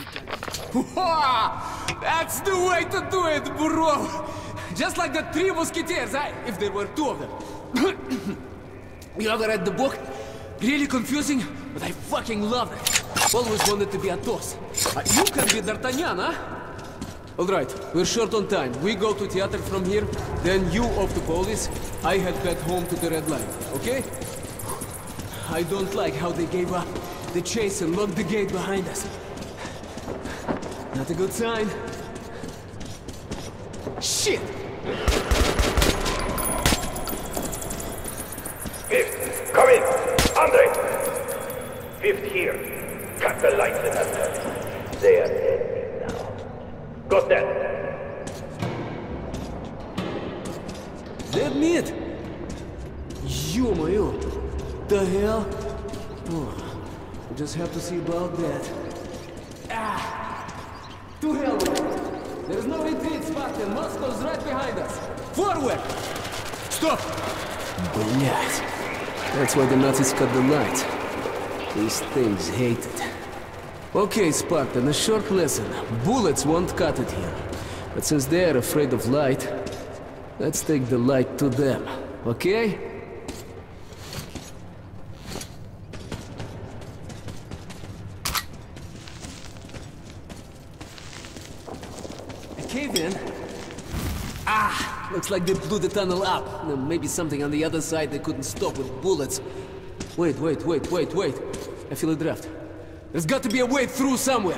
That's the way to do it, bro! Just like the Three Musketeers, if there were two of them. You ever read the book? Really confusing, but I fucking loved it. Always wanted to be Athos. You can be D'Artagnan, huh? Alright, we're short on time. We go to theater from here, then you off to police. I head back home to the Red Line, okay? I don't like how they gave up the chase and locked the gate behind us. Not a good sign. Shit! Fifth, come in! Andre! Fifth here. Cut the lights in us. They are dead now. Got that? Dead meat? Ё-моё! The hell? Oh, we just have to see about that. To hell with it! There's no retreat, Spartan. Moscow's right behind us. Forward! Stop! Блять. That's why the Nazis cut the lights. These things hate it. Okay, Spartan, a short lesson. Bullets won't cut it here. But since they're afraid of light, let's take the light to them, okay? A cave-in? Looks like they blew the tunnel up. Maybe something on the other side they couldn't stop with bullets. Wait. I feel a draft. There's got to be a way through somewhere.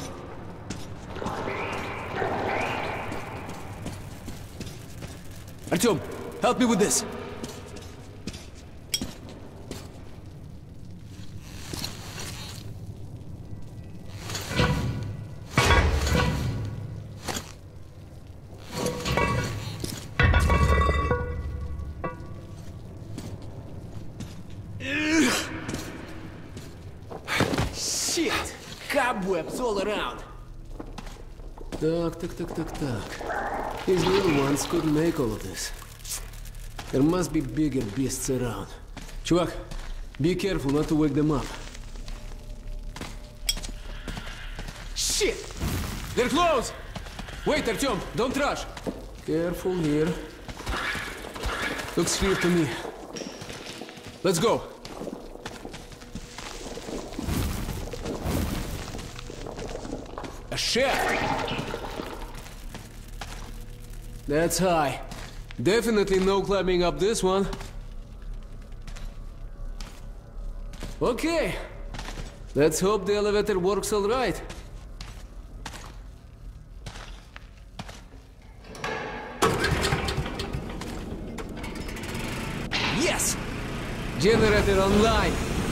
Artyom, help me with this. Shit! Cobwebs all around. Так. These little ones couldn't make all of this. There must be bigger beasts around. Чувак, be careful not to wake them up. Shit! They're close! Wait, Artyom, don't rush. Careful here. Looks clear to me. Let's go. A shaft! That's high. Definitely no climbing up this one. Okay. Let's hope the elevator works all right. Yes! Generator online.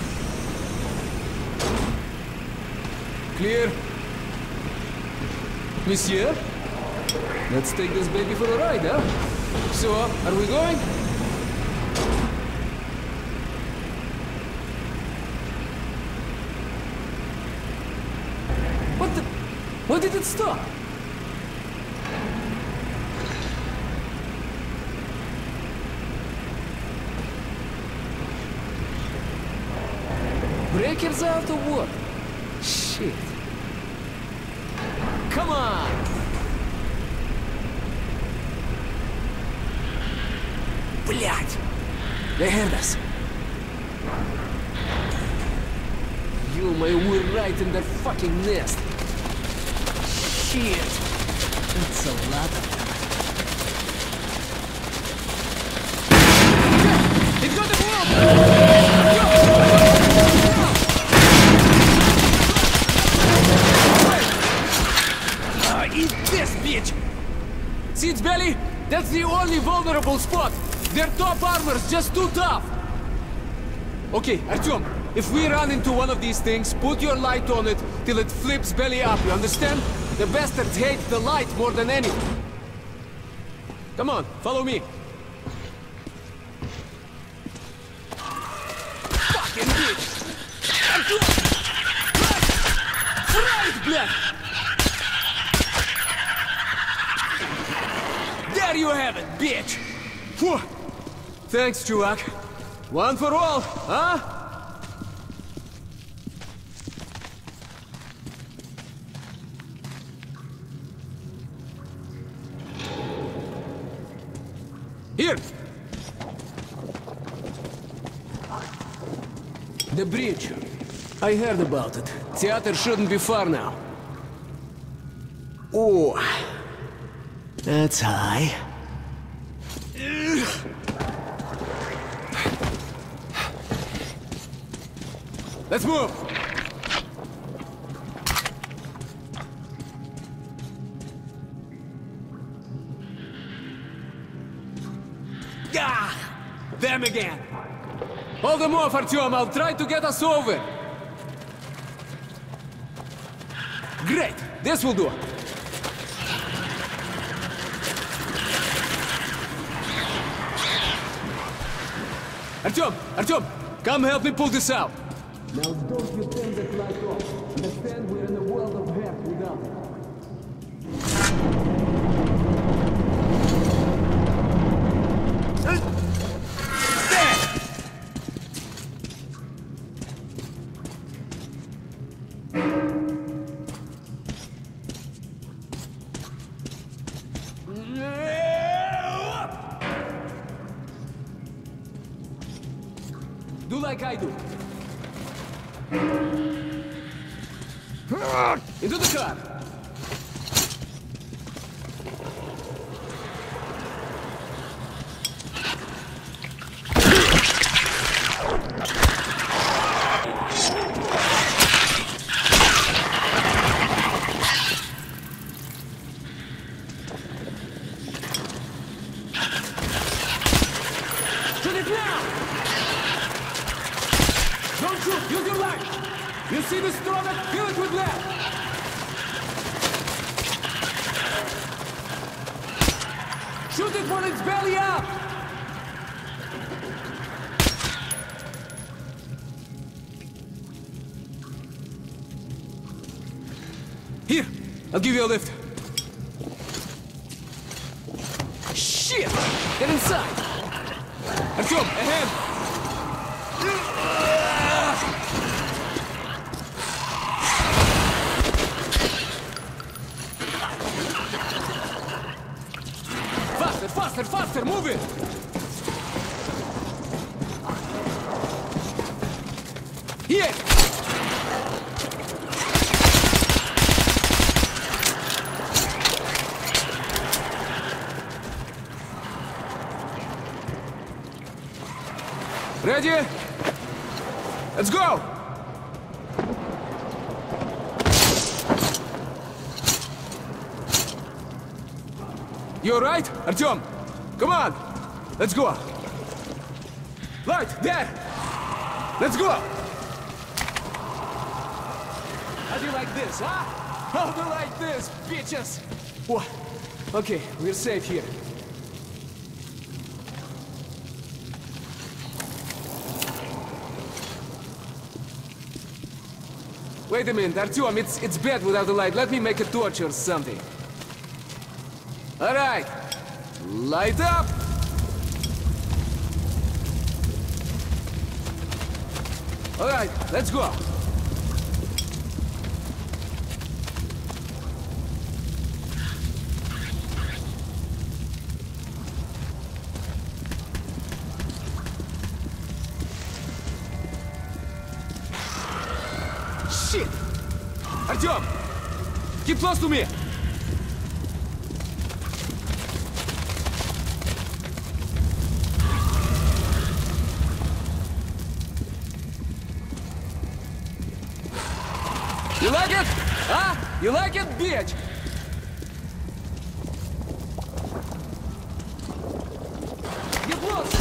Clear. Monsieur? Let's take this baby for a ride, huh? So, are we going? What the... Why did it stop? Breakers out or what? Shit. Come on! Блять! They heard us. Ё-моё, we're right in their fucking nest. Shit! That's a lot of them. It's got the wall! Eat this, bitch! See its belly? That's the only vulnerable spot! Their top armor's just too tough! Okay, Artyom, if we run into one of these things, put your light on it till it flips belly up, you understand? The bastards hate the light more than anything. Come on, follow me. Fucking bitch! Artyom! Right, блядь! There you have it, bitch! Whew. Thanks, чувак. One for all, huh? Here! The bridge. I heard about it. Theater shouldn't be far now. Oh, that's high. Let's move! Ah! Them again! Hold them off, Artyom! I'll try to get us over! Great! This will do! Artyom! Come help me pull this out! Now don't you turn that light off. Understand we're in a world of hurt without it. Do like I do. Into the car! Shoot it now! Don't shoot! Use your light! You see the stronger? Fill it with lead! Shoot it when it's belly up! Here! I'll give you a lift. Shit! Get inside! Artyom, ahead! Faster, move it! Here! Ready? Let's go! You alright, Artyom? Come on! Let's go! Light, there! Let's go! How do you like this, huh? How do you like this, bitches? What? Okay, we're safe here. Wait a minute, Artyom, it's bad without the light. Let me make a torch or something. Alright! Light up! Alright, let's go! Shit! Artyom! Keep close to me! You like it? Huh? You like it, bitch? Get close!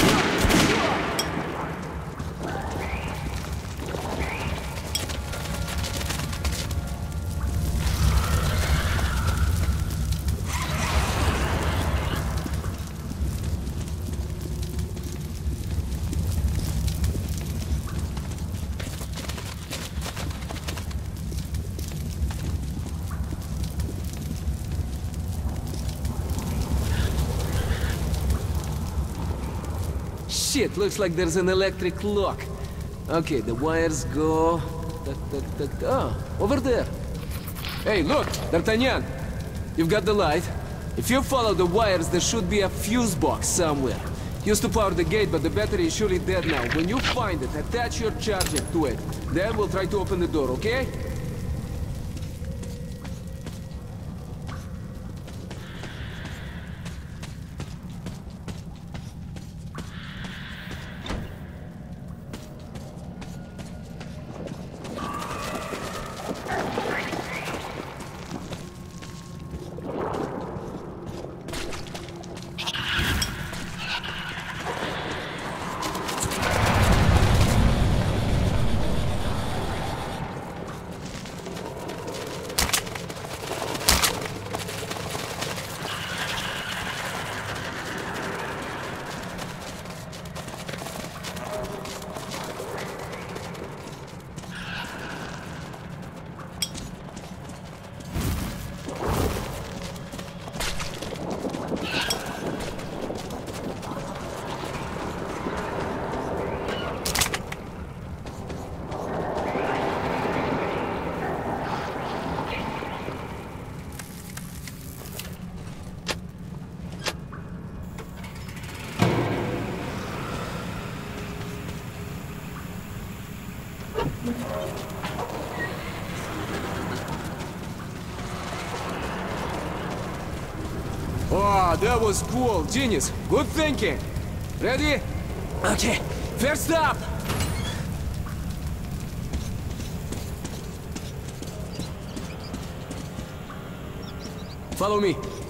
Shit, looks like there's an electric lock. Okay, the wires go... Oh, over there. Hey, look, D'Artagnan. You've got the light. If you follow the wires, there should be a fuse box somewhere. Used to power the gate, but the battery is surely dead now. When you find it, attach your charger to it. Then we'll try to open the door, okay? Oh, that was cool. Genius. Good thinking. Ready? Okay. First up. Follow me.